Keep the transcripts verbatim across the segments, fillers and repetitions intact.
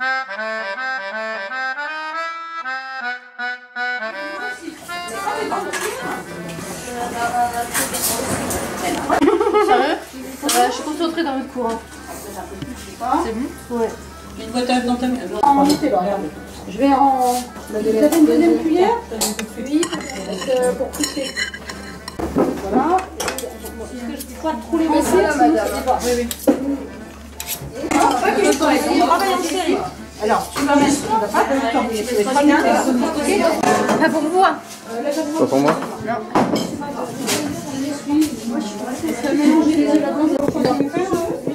Sérieux? euh, Je suis concentrée dans votre cours. Hein. C'est bon? Ouais. Une boîte à dans ta main. Je vais en... Vous avez une deuxième cuillère? Oui, pour pousser. Voilà. Est-ce que je peux pas trop les masser là, madame? Oui, oui. Pas que je travaille, on travaille en série. Alors, tu vas mettre, tu vas pas te mettre, tu vas pas mettre. Pas pour moi. Pas pour moi. Non. Moi, je suis pas mélanger les œufs.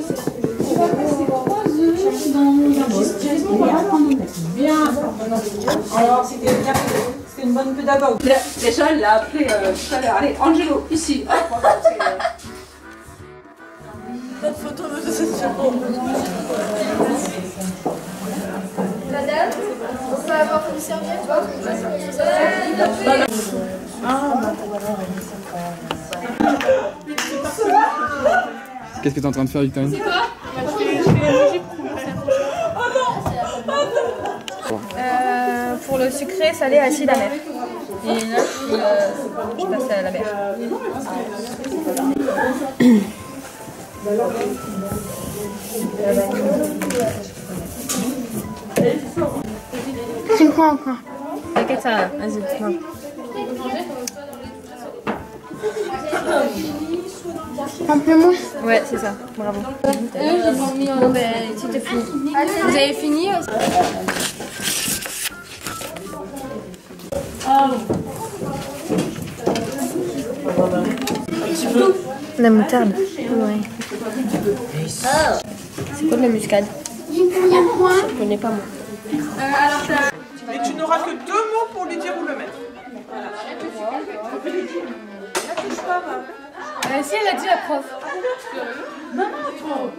Bien. Alors, c'était une bonne pédagogue. Déjà, elle l'a appelé euh, tout à l'heure. Allez, Angelo, ici. Hop, Pas de photo de cette chambre. Madame, on peut avoir une serviette? Qu'est-ce que tu es en train de faire, Victorine? C'est quoi? Euh, pour le sucré, salé, acide, amer. Et là, euh, je passe à la mer. C'est quoi encore? T'inquiète, ça va. Vas-y, non. Pamplemousse? Ouais, c'est ça. Bravo. Euh, j'ai pas mis en... Bon, ben, c'était fini. Vous avez fini aussi? La moutarde. Ouais. C'est quoi de la muscade? Je connais pas moi. Et tu n'auras que deux mots pour lui dire où le mettre. Euh, si, elle a dit la prof. Non, non, trop.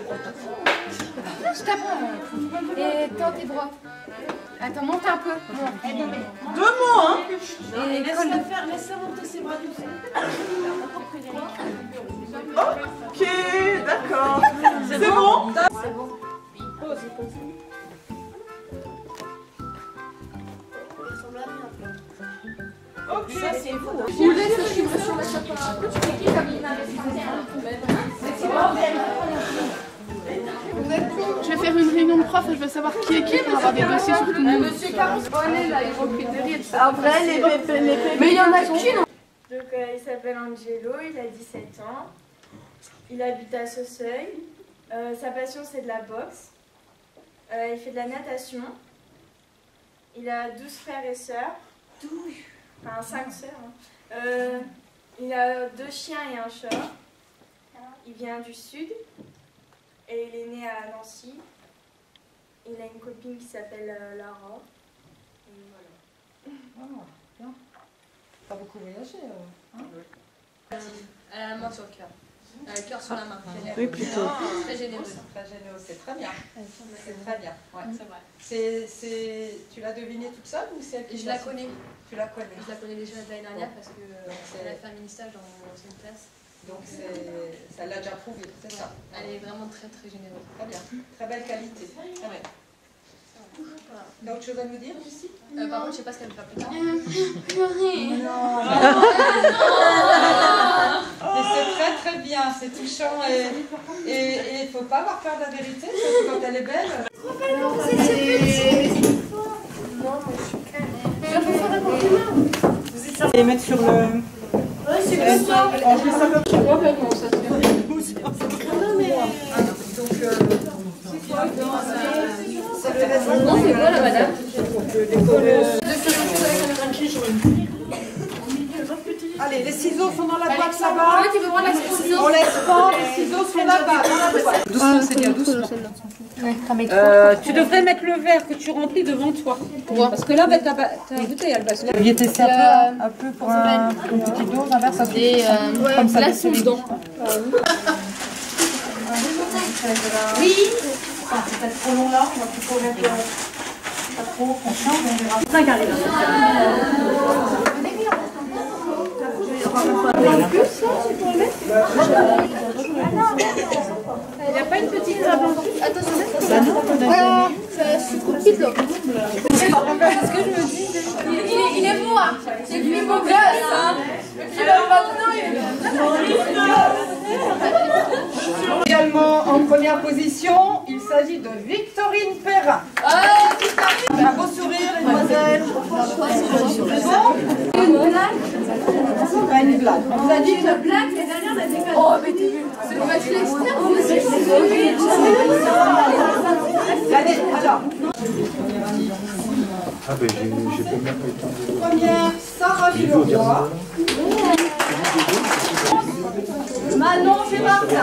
Je t'apprends. Et tends tes bras. Attends, monte un peu. Deux mots, hein. Et laisse-la faire, laisse-la monter ses bras doucement. Ok, d'accord. C'est bon? C'est bon. Ok. Ça, c'est fou. Je laisse suivre sur la chapeau. Je vais faire une réunion de profs et je veux savoir qui est qui pour avoir des dossiers sur tout le monde. Monsieur Caron, on est là, il recrute de rire. Après, les pépés, les pépés. Mais il y en a qu'une. Donc euh, il s'appelle Angelo, il a dix-sept ans, il habite à Sauseuil, euh, sa passion c'est de la boxe, euh, il fait de la natation, il a douze frères et sœurs, enfin cinq sœurs, hein. euh, il a deux chiens et un chat, il vient du sud et il est né à Nancy, il a une copine qui s'appelle euh, Lara, et voilà. Ah, bien. T'as beaucoup voyagé, euh, hein? Elle a la main sur le cœur. Elle a le cœur sur la main. Oui, plutôt. Très généreuse. Très généreux, c'est très bien. C'est très bien. Ouais. C'est vrai. C'est, c'est... Tu l'as deviné toute seule ou c'est elle qui Je t'a la su- connais. Tu la connais. Je la connais déjà l'année dernière parce Donc, qu'elle a fait un mini-stage dans l'ancienne classe. Donc c'est... ça l'a déjà prouvé, c'est ça. Elle est vraiment très très généreuse. Très bien. Très belle qualité. Très bien. T'as autre chose à nous dire, Lucie? Euh, par contre, je sais pas ce qu'elle va faire plus tard. Purée. Non. Mais c'est très très bien, c'est touchant et il ne faut pas avoir peur de la vérité, surtout quand elle est belle. Non, mais je suis calée. Je vais vous faire un compliment. Et mettre sur le... Ouais, c'est comme ça. On fait ça comme ça. Non, mais... Non, c'est quoi là, madame? Allez, les ciseaux sont dans la boîte là-bas. Tu veux voir la ciseaux? On laisse pas, les ciseaux sont là-bas, dans la boîte. Doucement, c'est bien, doucement. Euh, tu devrais mettre le verre que tu remplis devant toi. Parce que là, bah, ta, ta bouteille, elle va se Il était testé un peu, un peu pour un, une petite dose, un verre, ça se Et euh, comme ça. glaçons dedans. Oui. C'est peut-être trop long là, on va plutôt mettre pas trop, confiance, on verra. cinq arrive. Il n'y a pas une petite table en dessous. Attention. Voilà. Ça quitte là. C'est ce que je me dis. Il, il, il est beau, hein. C'est lui beau gosse, hein. Également en première position, il s'agit de Victorine Perrin. Un beau sourire, mesdemoiselles. C'est bon? Une blague. C'est pas une blague. On vous a dit Une blague, les dernières, elles étaient oh, mais t'es vu. C'est le match Allez, alors. Ah ben j'ai pas bien pris le temps. Première, Sarah Villeroy. Manon Gémartin.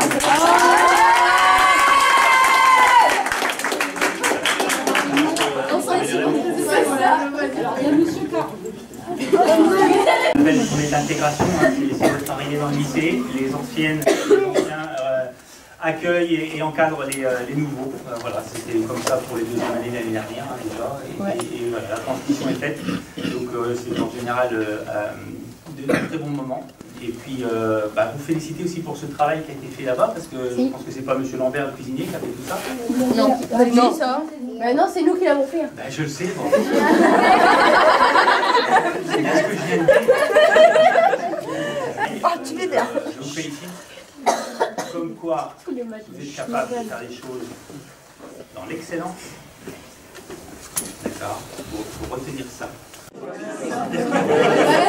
Une belle journée d'intégration, hein, c'est les sont arrivés dans le lycée, les anciennes, les anciens euh, accueillent et, et encadrent les, euh, les nouveaux. Euh, voilà, c'était comme ça pour les deuxièmes années l'année dernière hein, déjà, et, ouais. et, et voilà, la transmission est faite. Donc euh, c'est en général euh, de, de très bons moments. Et puis euh, bah, vous féliciter aussi pour ce travail qui a été fait là-bas, parce que si. Je pense que c'est pas monsieur Lambert le cuisinier qui a fait tout ça. Non, bah, non. Ça. Bah, non, c'est nous qui l'avons fait. Bah, je le sais. Bon. C'est bien ce que je viens de dire. Oh, tu m'énerves. Je vous félicite. Comme quoi, vous êtes capable de faire les choses dans l'excellence. D'accord. Il faut retenir ça.